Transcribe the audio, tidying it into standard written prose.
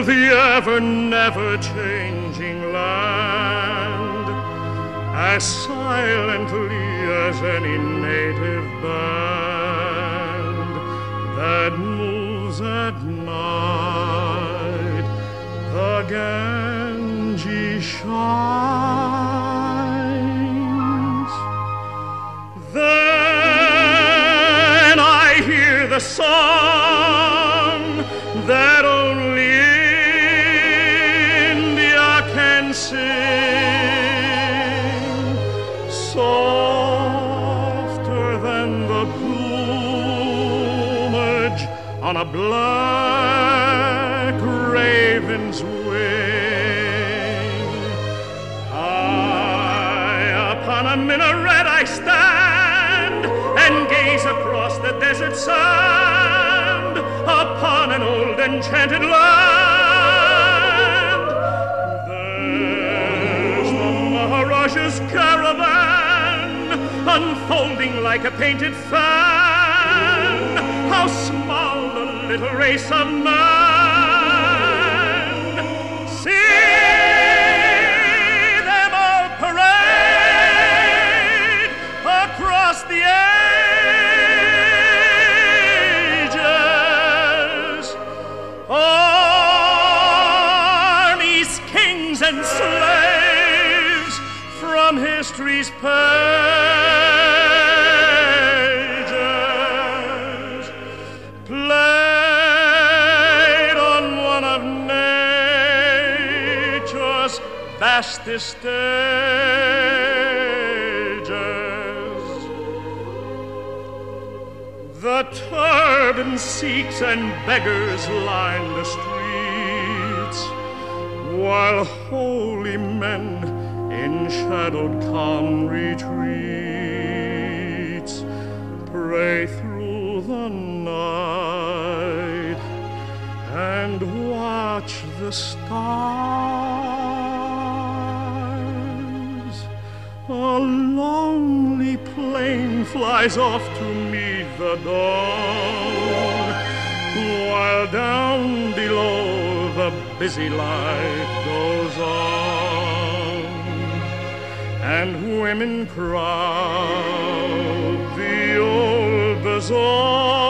the ever never changing land, as silently as any native band that moves at night. The Ganges shines. Then I hear the song that only India can sing, softer than the plumage on a black raven's wing. High upon a minaret I stand and gaze across the desert sand upon an old enchanted land. There's the Maharaja's caravan unfolding like a painted fan. How small the little race of man! See them all parade across the ages. Armies, kings, and slaves from history's pages played on one of nature's vastest stages. The turbaned Sikhs and beggars line the streets, while holy men in shadowed calm retreats pray through the night and watch the stars. A lonely plane flies off to meet the dawn, while down below the busy life goes on, and women crowd the old bazaar.